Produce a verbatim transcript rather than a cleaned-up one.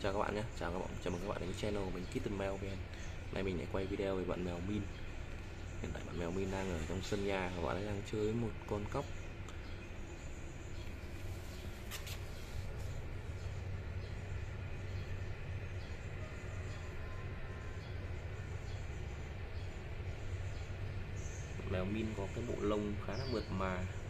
Chào các bạn nhé, chào các bạn, chào mừng các bạn đến channel của mình Kitten Mèo vê en. Nay mình lại quay video về bạn mèo Min. Hiện tại bạn mèo Min đang ở trong sân nhà và bạn ấy đang chơi với một con cóc. Mèo Min có cái bộ lông khá là mượt mà,